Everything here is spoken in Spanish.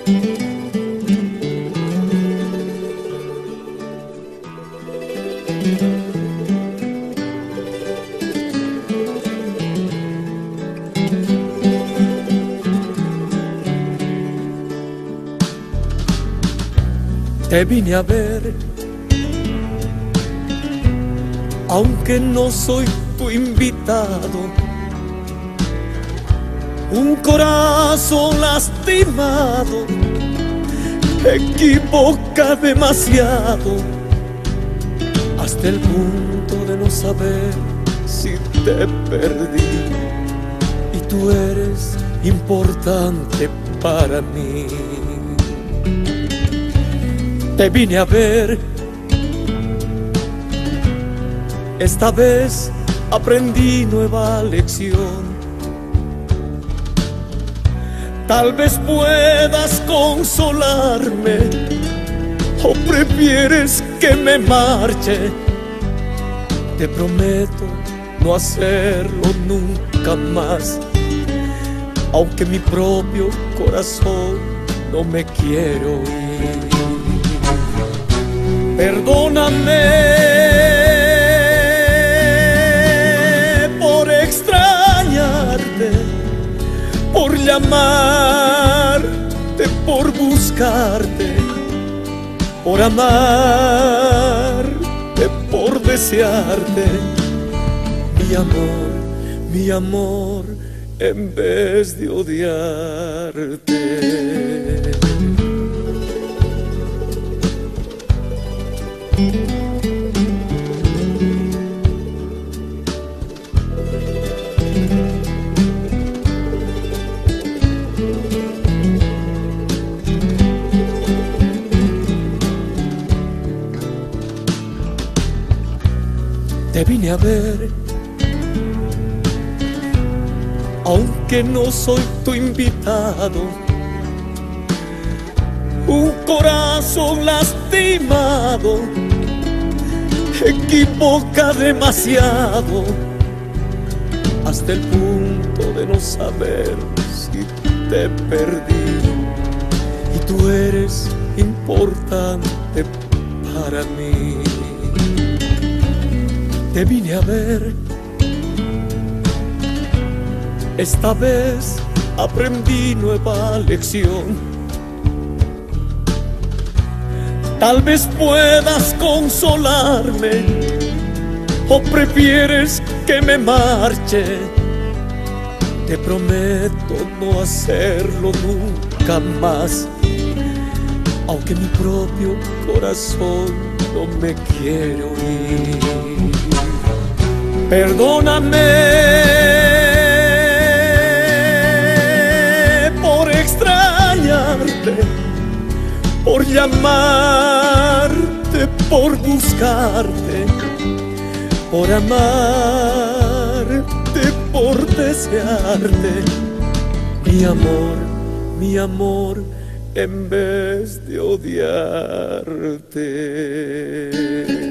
Te vine a ver, aunque no soy tu invitado. Un corazón lastimado equivoca demasiado, hasta el punto de no saber si te perdí. Y tú eres importante para mí. Te vine a ver, esta vez aprendí nueva lección. Tal vez puedas consolarme, o prefieres que me marche. Te prometo no hacerlo nunca más, aunque mi propio corazón no me quiere oír. Perdóname por extrañarte, por llamarte, por buscarte, por amarte, por desearte. Mi amor, en vez de odiarte. Te vine a ver, aunque no soy tu invitado. Un corazón lastimado equivoca demasiado, hasta el punto de no saber si te perdí. Y tú eres importante para mí. Te vine a ver, esta vez aprendí nueva lección. Tal vez puedas consolarme, o prefieres que me marche. Te prometo no hacerlo nunca más, aunque mi propio corazón no me quiere oír. Perdóname por extrañarte, por llamarte, por buscarte, por amarte, por desearte. Mi amor, en vez de odiarte.